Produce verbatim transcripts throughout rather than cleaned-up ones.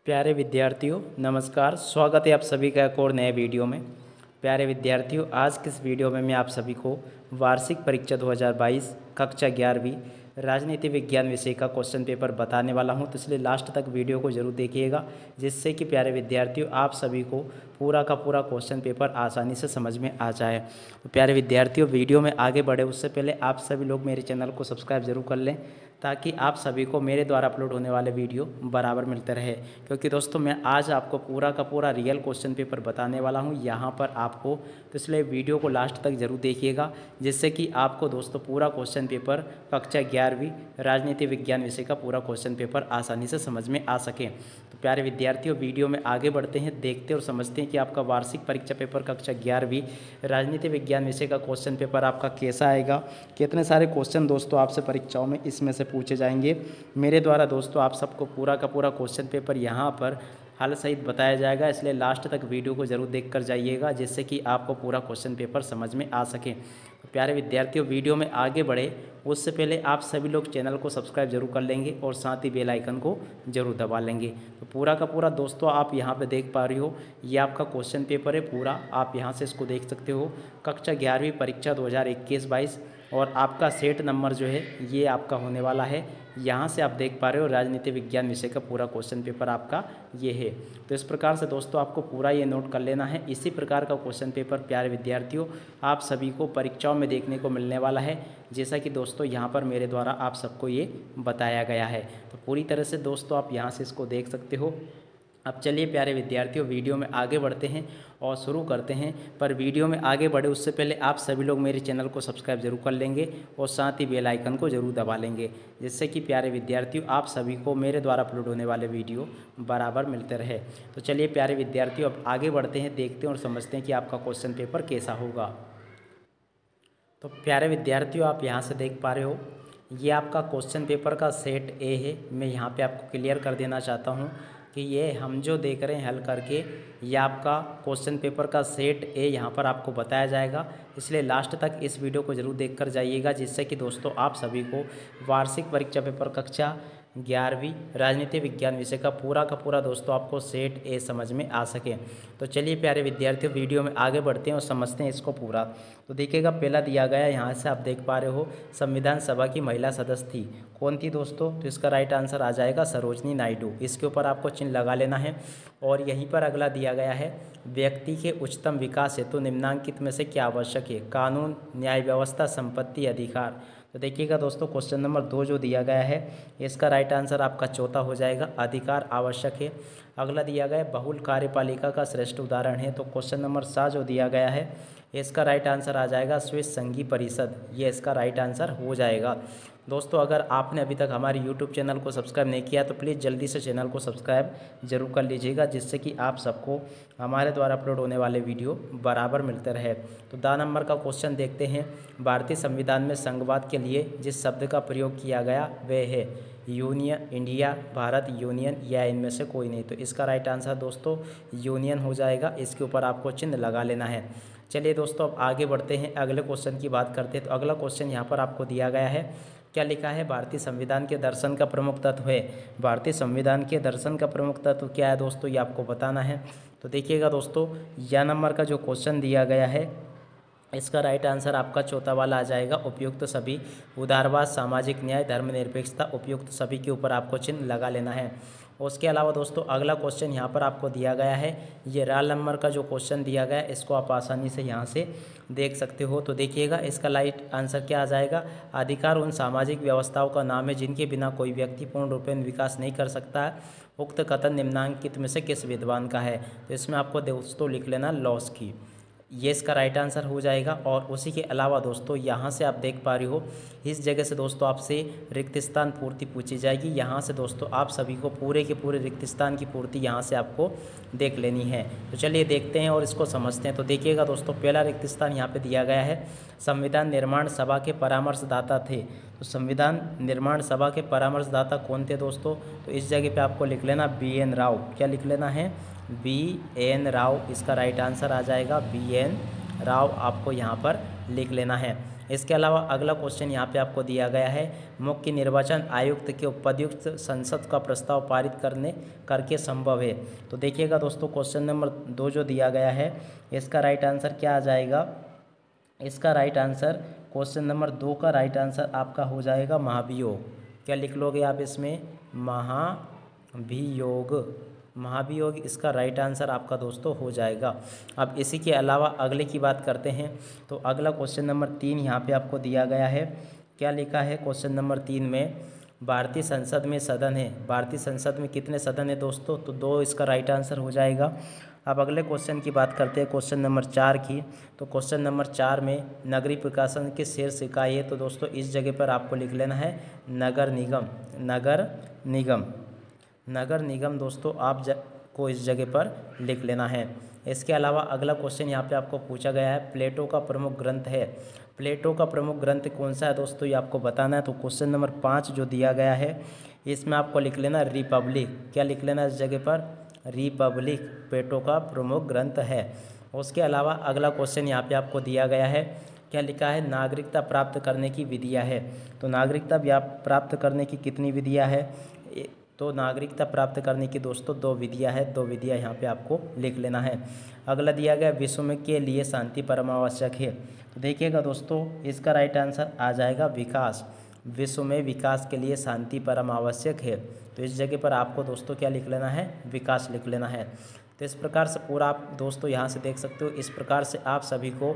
प्यारे विद्यार्थियों नमस्कार। स्वागत है आप सभी का एक और नए वीडियो में। प्यारे विद्यार्थियों, आज किस वीडियो में मैं आप सभी को वार्षिक परीक्षा दो हज़ार बाईस कक्षा ग्यारहवीं राजनीति विज्ञान विषय का क्वेश्चन पेपर बताने वाला हूं, तो इसलिए लास्ट तक वीडियो को जरूर देखिएगा, जिससे कि प्यारे विद्यार्थियों आप सभी को पूरा का पूरा क्वेश्चन पेपर आसानी से समझ में आ जाए। तो प्यारे विद्यार्थियों, वीडियो में आगे बढ़े उससे पहले आप सभी लोग मेरे चैनल को सब्सक्राइब जरूर कर लें, ताकि आप सभी को मेरे द्वारा अपलोड होने वाले वीडियो बराबर मिलते रहे। क्योंकि दोस्तों मैं आज आपको पूरा का पूरा रियल क्वेश्चन पेपर बताने वाला हूं यहाँ पर आपको, तो इसलिए वीडियो को लास्ट तक जरूर देखिएगा, जिससे कि आपको दोस्तों पूरा क्वेश्चन पेपर कक्षा ग्यारहवीं राजनीति विज्ञान विषय का पूरा क्वेश्चन पेपर आसानी से समझ में आ सके। तो प्यारे विद्यार्थियों, वीडियो में आगे बढ़ते हैं, देखते और समझते हैं कि आपका वार्षिक परीक्षा पेपर कक्षा ग्यारहवीं राजनीति विज्ञान विषय का क्वेश्चन पेपर आपका कैसा आएगा, कितने सारे क्वेश्चन दोस्तों आपसे परीक्षाओं में इसमें से पूछे जाएंगे। मेरे द्वारा दोस्तों आप सबको पूरा का पूरा क्वेश्चन पेपर यहाँ पर हल सहित बताया जाएगा, इसलिए लास्ट तक वीडियो को जरूर देख कर जाइएगा, जिससे कि आपको पूरा क्वेश्चन पेपर समझ में आ सके। तो प्यारे विद्यार्थियों, वीडियो में आगे बढ़े उससे पहले आप सभी लोग चैनल को सब्सक्राइब जरूर कर लेंगे और साथ ही बेल आइकन को जरूर दबा लेंगे। तो पूरा का पूरा दोस्तों आप यहाँ पे देख पा रही हो, ये आपका क्वेश्चन पेपर है पूरा, आप यहाँ से इसको देख सकते हो। कक्षा ग्यारहवीं परीक्षा दो हज़ार इक्कीस बाईस और आपका सेट नंबर जो है ये आपका होने वाला है। यहाँ से आप देख पा रहे हो राजनीति विज्ञान विषय का पूरा क्वेश्चन पेपर आपका ये है। तो इस प्रकार से दोस्तों आपको पूरा ये नोट कर लेना है। इसी प्रकार का क्वेश्चन पेपर प्यारे विद्यार्थियों आप सभी को परीक्षाओं में देखने को मिलने वाला है, जैसा कि दोस्तों यहाँ पर मेरे द्वारा आप सबको ये बताया गया है। तो पूरी तरह से दोस्तों आप यहाँ से इसको देख सकते हो। अब चलिए प्यारे विद्यार्थियों, वीडियो में आगे बढ़ते हैं और शुरू करते हैं। पर वीडियो में आगे बढ़े उससे पहले आप सभी लोग मेरे चैनल को सब्सक्राइब जरूर कर लेंगे और साथ ही बेल आइकन को जरूर दबा लेंगे, जिससे कि प्यारे विद्यार्थियों आप सभी को मेरे द्वारा अपलोड होने वाले वीडियो बराबर मिलते रहे। तो चलिए प्यारे विद्यार्थियों अब आगे बढ़ते हैं, देखते हैं और समझते हैं कि आपका क्वेश्चन पेपर कैसा होगा। तो प्यारे विद्यार्थियों आप यहाँ से देख पा रहे हो, ये आपका क्वेश्चन पेपर का सेट ए है। मैं यहाँ पे आपको क्लियर कर देना चाहता हूँ कि ये हम जो देख रहे हैं हल करके, ये आपका क्वेश्चन पेपर का सेट ए यहाँ पर आपको बताया जाएगा, इसलिए लास्ट तक इस वीडियो को जरूर देख कर जाइएगा, जिससे कि दोस्तों आप सभी को वार्षिक परीक्षा पेपर कक्षा ग्यारहवीं राजनीति विज्ञान विषय का पूरा का पूरा दोस्तों आपको सेट ए समझ में आ सके। तो चलिए प्यारे विद्यार्थियों, वीडियो में आगे बढ़ते हैं और समझते हैं इसको पूरा। तो देखिएगा पहला दिया गया यहाँ से आप देख पा रहे हो, संविधान सभा की महिला सदस्य थी, कौन थी दोस्तों? तो इसका राइट आंसर आ जाएगा सरोजनी नायडू। इसके ऊपर आपको चिन्ह लगा लेना है। और यहीं पर अगला दिया गया है, व्यक्ति के उच्चतम विकास हेतु तो निम्नांकित में से क्या आवश्यक है? कानून, न्याय व्यवस्था, संपत्ति, अधिकार। तो देखिएगा दोस्तों क्वेश्चन नंबर दो जो दिया गया है, इसका राइट आंसर आपका चौथा हो जाएगा, अधिकार आवश्यक है। अगला दिया गया है, बहुल कार्यपालिका का श्रेष्ठ उदाहरण है, तो क्वेश्चन नंबर सात जो दिया गया है, इसका राइट आंसर आ जाएगा स्विस संघीय परिषद, ये इसका राइट आंसर हो जाएगा। दोस्तों अगर आपने अभी तक हमारे यूट्यूब चैनल को सब्सक्राइब नहीं किया तो प्लीज़ जल्दी से चैनल को सब्सक्राइब जरूर कर लीजिएगा, जिससे कि आप सबको हमारे द्वारा अपलोड होने वाले वीडियो बराबर मिलते रहे। तो दो नंबर का क्वेश्चन देखते हैं, भारतीय संविधान में संघवाद के लिए जिस शब्द का प्रयोग किया गया वह है यूनियन, इंडिया, भारत, यूनियन या इनमें से कोई नहीं। तो इसका राइट आंसर दोस्तों यूनियन हो जाएगा, इसके ऊपर आपको चिन्ह लगा लेना है। चलिए दोस्तों अब आगे बढ़ते हैं, अगले क्वेश्चन की बात करते हैं। तो अगला क्वेश्चन यहाँ पर आपको दिया गया है, क्या लिखा है? भारतीय संविधान के दर्शन का प्रमुख तत्व है। भारतीय संविधान के दर्शन का प्रमुख तत्व क्या है दोस्तों, ये आपको बताना है। तो देखिएगा दोस्तों, या नंबर का जो क्वेश्चन दिया गया है, इसका राइट आंसर आपका चौथा वाला आ जाएगा, उपयुक्त सभी, उदारवाद, सामाजिक न्याय, धर्मनिरपेक्षता, उपयुक्त सभी के ऊपर आपको चिन्ह लगा लेना है। उसके अलावा दोस्तों अगला क्वेश्चन यहाँ पर आपको दिया गया है, ये राल नंबर का जो क्वेश्चन दिया गया है, इसको आप आसानी से यहाँ से देख सकते हो। तो देखिएगा इसका राइट आंसर क्या आ जाएगा, अधिकार उन सामाजिक व्यवस्थाओं का नाम है जिनके बिना कोई व्यक्ति पूर्ण रूप में विकास नहीं कर सकता है। उक्त कथन निम्नांकित में से किस विद्वान का है? तो इसमें आपको दोस्तों लिख लेना लॉस की, ये इसका राइट आंसर हो जाएगा। और उसी के अलावा दोस्तों यहाँ से आप देख पा रही हो, इस जगह से दोस्तों आपसे रिक्त स्थान पूर्ति पूछी जाएगी। यहाँ से दोस्तों आप सभी को पूरे के पूरे रिक्त स्थान की पूर्ति यहाँ से आपको देख लेनी है। तो चलिए देखते हैं और इसको समझते हैं। तो देखिएगा दोस्तों पहला रिक्त स्थान यहाँ पे दिया गया है, संविधान निर्माण सभा के परामर्शदाता थे। तो संविधान निर्माण सभा के परामर्शदाता कौन थे दोस्तों? तो इस जगह पर आपको लिख लेना बी एन राव। क्या लिख लेना है? बी एन राव, इसका राइट आंसर आ जाएगा बी एन राव, आपको यहाँ पर लिख लेना है। इसके अलावा अगला क्वेश्चन यहाँ पे आपको दिया गया है, मुख्य निर्वाचन आयुक्त के उपायुक्त संसद का प्रस्ताव पारित करने करके संभव है। तो देखिएगा दोस्तों, क्वेश्चन नंबर दो जो दिया गया है इसका राइट आंसर क्या आ जाएगा। इसका राइट आंसर क्वेश्चन नंबर दो का राइट आंसर आपका हो जाएगा महाभियोग। क्या लिख लोगे आप इसमें, महाभियोग। महाभियोग इसका राइट आंसर आपका दोस्तों हो जाएगा। अब इसी के अलावा अगले की बात करते हैं। तो अगला क्वेश्चन नंबर तीन यहाँ पे आपको दिया गया है। क्या लिखा है क्वेश्चन नंबर तीन में, भारतीय संसद में सदन है। भारतीय संसद में कितने सदन है दोस्तों, तो दो इसका राइट आंसर हो जाएगा। अब अगले क्वेश्चन की बात करते हैं, क्वेश्चन नंबर चार की। तो क्वेश्चन नंबर चार में नगरीय प्रशासन के शीर्ष इकाई है। तो दोस्तों इस जगह पर आपको लिख लेना है नगर निगम। नगर निगम नगर निगम दोस्तों आप ज, को इस जगह पर लिख लेना है। इसके अलावा अगला क्वेश्चन यहाँ पे आपको पूछा गया है, प्लेटो का प्रमुख ग्रंथ है। प्लेटो का प्रमुख ग्रंथ कौन सा है दोस्तों, ये आपको बताना है। तो क्वेश्चन नंबर पाँच जो दिया गया है इसमें आपको लिख लेना रिपब्लिक। क्या लिख लेना इस जगह पर, रिपब्लिक प्लेटो का प्रमुख ग्रंथ है। उसके अलावा अगला क्वेश्चन यहाँ पे आपको दिया गया है। क्या लिखा है, नागरिकता प्राप्त करने की विधियाँ है। तो नागरिकता प्राप्त करने की कितनी विधियाँ है, तो नागरिकता प्राप्त करने की दोस्तों दो विधियाँ है। दो विधियाँ यहाँ पे आपको लिख लेना है। अगला दिया गया, विश्व में के लिए शांति परम आवश्यक है। तो देखिएगा दोस्तों इसका राइट आंसर आ जाएगा विकास। विश्व में विकास के लिए शांति परम आवश्यक है। तो इस जगह पर आपको दोस्तों क्या लिख लेना है, विकास लिख लेना है। तो इस प्रकार से पूरा आप दोस्तों यहाँ से देख सकते हो। इस प्रकार से आप सभी को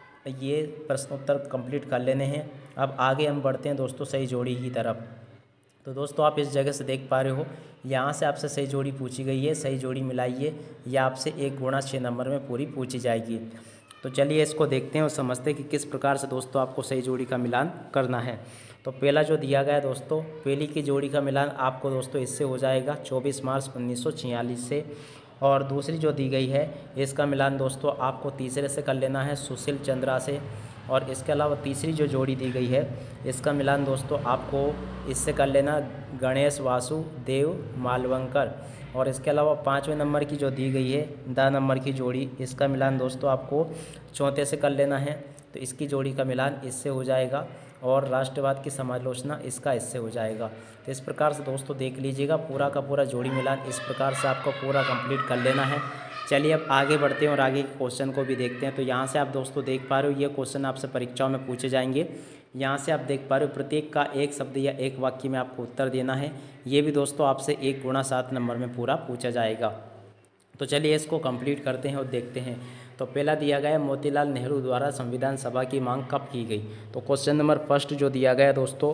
ये प्रश्नोत्तर कंप्लीट कर लेने हैं। अब आगे हम बढ़ते हैं दोस्तों सही जोड़ी की तरफ। तो दोस्तों आप इस जगह से देख पा रहे हो, यहाँ से आपसे सही जोड़ी पूछी गई है। सही जोड़ी मिलाइए, या आपसे एक गुणा छः नंबर में पूरी पूछी जाएगी। तो चलिए इसको देखते हैं और समझते हैं कि किस प्रकार से दोस्तों आपको सही जोड़ी का मिलान करना है। तो पहला जो दिया गया है दोस्तों, पहली की जोड़ी का मिलान आपको दोस्तों इससे हो जाएगा चौबीस मार्च उन्नीस सौ छियालीस से। और दूसरी जो दी गई है इसका मिलान दोस्तों आपको तीसरे से कर लेना है, सुशील चंद्रा से। और इसके अलावा तीसरी जो जोड़ी दी गई है इसका मिलान दोस्तों आपको इससे कर लेना, गणेश वासुदेव मालवंकर। और इसके अलावा पाँचवें नंबर की जो दी गई है द नंबर की जोड़ी, इसका मिलान दोस्तों आपको चौथे से कर लेना है। तो इसकी जोड़ी का मिलान इससे हो जाएगा। और राष्ट्रवाद की समालोचना इसका इससे हो जाएगा। तो इस प्रकार से दोस्तों देख लीजिएगा, पूरा का पूरा जोड़ी मिलान इस प्रकार से आपको पूरा कंप्लीट कर लेना है। चलिए अब आगे बढ़ते हैं और आगे के क्वेश्चन को भी देखते हैं। तो यहाँ से आप दोस्तों देख पा रहे हो, ये क्वेश्चन आपसे परीक्षाओं में पूछे जाएंगे। यहाँ से आप देख पा रहे हो, प्रत्येक का एक शब्द या एक वाक्य में आपको उत्तर देना है। ये भी दोस्तों आपसे एक गुणा सात नंबर में पूरा पूछा जाएगा। तो चलिए इसको कंप्लीट करते हैं और देखते हैं। तो पहला दिया गया है, मोतीलाल नेहरू द्वारा संविधान सभा की मांग कब की गई। तो क्वेश्चन नंबर फर्स्ट जो दिया गया है दोस्तों,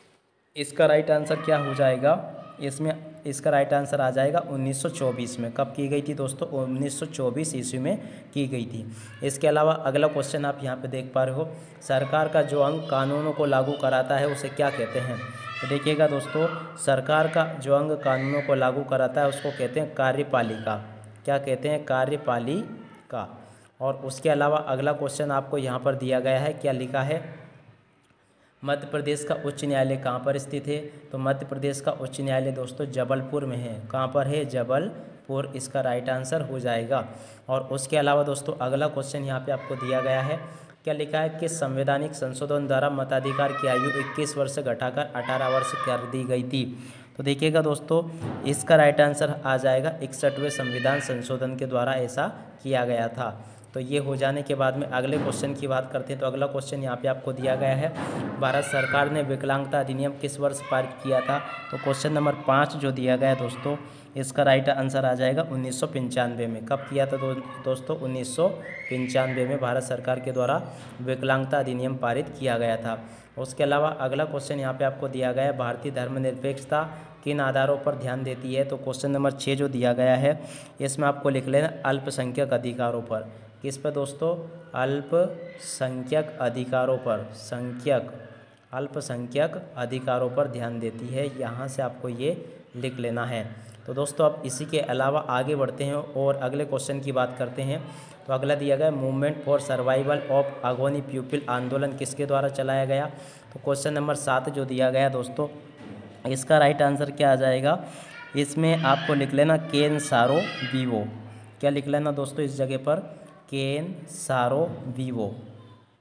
इसका राइट आंसर क्या हो जाएगा, इसमें इसका राइट आंसर आ जाएगा उन्नीस सौ चौबीस में। कब की गई थी दोस्तों, उन्नीस सौ चौबीस ईस्वी में की गई थी। इसके अलावा अगला क्वेश्चन आप यहाँ पे देख पा रहे हो, सरकार का जो अंग कानूनों को लागू कराता है उसे क्या कहते हैं। तो देखिएगा दोस्तों, सरकार का जो अंग कानूनों को लागू कराता है उसको कहते हैं कार्यपालिका। क्या कहते हैं, कार्यपालिका। और उसके अलावा अगला क्वेश्चन आपको यहाँ पर दिया गया है। क्या लिखा है, मध्य प्रदेश का उच्च न्यायालय कहाँ पर स्थित है। तो मध्य प्रदेश का उच्च न्यायालय दोस्तों जबलपुर में है। कहाँ पर है, जबलपुर, इसका राइट आंसर हो जाएगा। और उसके अलावा दोस्तों अगला क्वेश्चन यहाँ पे आपको दिया गया है। क्या लिखा है कि संवैधानिक संशोधन द्वारा मताधिकार की आयु इक्कीस वर्ष से घटाकर अठारह वर्ष कर दी गई थी। तो देखिएगा दोस्तों, इसका राइट आंसर आ जाएगा इकसठवें संविधान संशोधन के द्वारा ऐसा किया गया था। तो ये हो जाने के बाद में अगले क्वेश्चन की बात करते हैं। तो अगला क्वेश्चन यहाँ पे आपको दिया गया है, भारत सरकार ने विकलांगता अधिनियम किस वर्ष पारित किया था। तो क्वेश्चन नंबर पाँच जो दिया गया है दोस्तों, इसका राइट आंसर आ जाएगा उन्नीस सौ पंचानवे में। कब किया था दो, दोस्तों उन्नीस सौ पंचानवे में भारत सरकार के द्वारा विकलांगता अधिनियम पारित किया गया था। उसके अलावा अगला क्वेश्चन यहाँ पे आपको दिया गया है, भारतीय धर्मनिरपेक्षता किन आधारों पर ध्यान देती है। तो क्वेश्चन नंबर छः जो दिया गया है इसमें आपको लिख लेना अल्पसंख्यक अधिकारों पर। किस पर दोस्तों, अल्पसंख्यक अधिकारों पर, संख्यक अल्पसंख्यक अधिकारों पर ध्यान देती है। यहाँ से आपको ये लिख लेना है। तो दोस्तों अब इसी के अलावा आगे बढ़ते हैं और अगले क्वेश्चन की बात करते हैं। तो अगला दिया गया, movement for survival of Ogoni people आंदोलन किसके द्वारा चलाया गया। तो क्वेश्चन नंबर सात जो दिया गया दोस्तों, इसका राइट आंसर क्या आ जाएगा, इसमें आपको लिख लेना केन सारो वीवो। क्या लिख लेना दोस्तों इस जगह पर, केन सारो वीवो।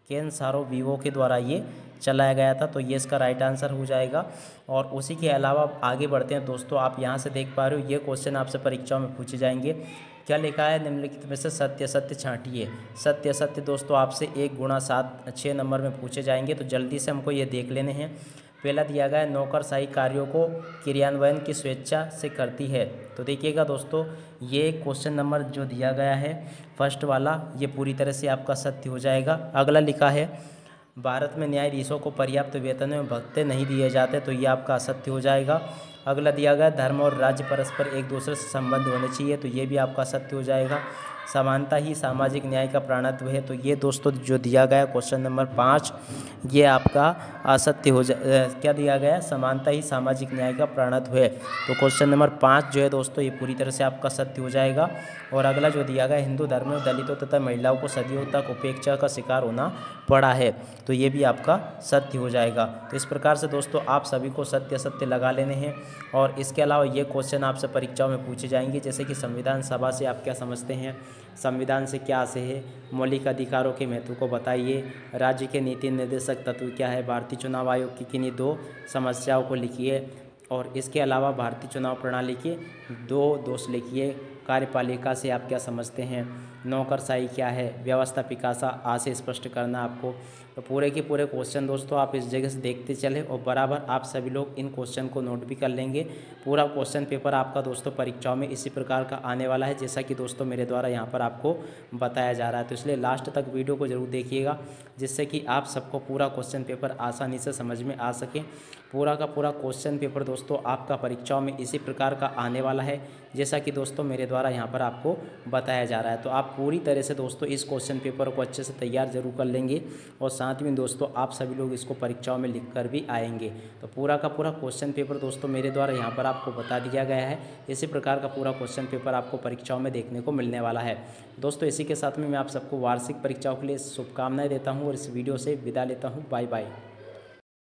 केनसारो वीवो के द्वारा ये चलाया गया था। तो ये इसका राइट आंसर हो जाएगा। और उसी के अलावा आगे बढ़ते हैं दोस्तों, आप यहाँ से देख पा रहे हो ये क्वेश्चन आपसे परीक्षाओं में पूछे जाएंगे। क्या लिखा है, निम्नलिखित में से सत्य सत्य छांटिए। सत्य सत्य दोस्तों आपसे एक गुणा सात छः नंबर में पूछे जाएंगे, तो जल्दी से हमको ये देख लेने हैं। पहला दिया गया है, नौकरशाही कार्यों को क्रियान्वयन की स्वेच्छा से करती है। तो देखिएगा दोस्तों, ये क्वेश्चन नंबर जो दिया गया है फर्स्ट वाला, ये पूरी तरह से आपका सत्य हो जाएगा। अगला लिखा है, भारत में न्यायाधीशों को पर्याप्त वेतन एवं भत्ते नहीं दिए जाते, तो ये आपका असत्य हो जाएगा। अगला दिया गया, धर्म और राज्य परस्पर एक दूसरे से संबंध होने चाहिए, तो ये भी आपका सत्य हो जाएगा। समानता ही सामाजिक न्याय का प्राणत्व है, तो ये दोस्तों जो दिया गया क्वेश्चन नंबर पाँच, ये आपका असत्य हो जा क्या दिया गया, समानता ही सामाजिक न्याय का प्राणत्व है। तो क्वेश्चन नंबर पाँच जो है दोस्तों ये पूरी तरह से आपका सत्य हो जाएगा। और अगला जो दिया गया, हिंदू धर्म में दलितों तथा महिलाओं को सदियों तक उपेक्षा का शिकार होना पड़ा है, तो ये भी आपका सत्य हो जाएगा। तो इस प्रकार से दोस्तों आप सभी को सत्य सत्य लगा लेने हैं। और इसके अलावा ये क्वेश्चन आपसे परीक्षाओं में पूछे जाएंगे, जैसे कि संविधान सभा से आप क्या समझते हैं, संविधान से क्या आशय है, मौलिक अधिकारों के महत्व को बताइए, राज्य के नीति निर्देशक तत्व क्या है, भारतीय चुनाव आयोग की किन्हीं दो समस्याओं को लिखिए। और इसके अलावा भारतीय चुनाव प्रणाली के दो दोष लिखिए, कार्यपालिका से आप क्या समझते हैं, नौकरशाही क्या है, व्यवस्था पिकासा आशय स्पष्ट करना आपको। तो पूरे के पूरे क्वेश्चन दोस्तों आप इस जगह से देखते चले और बराबर आप सभी लोग इन क्वेश्चन को नोट भी कर लेंगे। पूरा क्वेश्चन पेपर आपका दोस्तों परीक्षाओं में इसी प्रकार का आने वाला है, जैसा कि दोस्तों मेरे द्वारा यहाँ पर आपको बताया जा रहा है। तो इसलिए लास्ट तक वीडियो को जरूर देखिएगा, जिससे कि आप सबको पूरा क्वेश्चन पेपर आसानी से समझ में आ सके। पूरा का पूरा क्वेश्चन पेपर दोस्तों आपका परीक्षाओं में इसी प्रकार का आने वाला है, जैसा कि दोस्तों मेरे द्वारा यहाँ पर आपको बताया जा रहा है। तो आप पूरी तरह से दोस्तों इस क्वेश्चन पेपर को अच्छे से तैयार जरूर कर लेंगे और साथ में दोस्तों आप सभी लोग इसको परीक्षाओं में लिख कर भी आएंगे। तो पूरा का पूरा क्वेश्चन पेपर दोस्तों मेरे द्वारा यहाँ पर आपको बता दिया गया है। इसी प्रकार का पूरा क्वेश्चन पेपर आपको परीक्षाओं में देखने को मिलने वाला है। दोस्तों इसी के साथ में मैं आप सबको वार्षिक परीक्षाओं के लिए शुभकामनाएं देता हूँ और इस वीडियो से विदा लेता हूँ। Bye bye.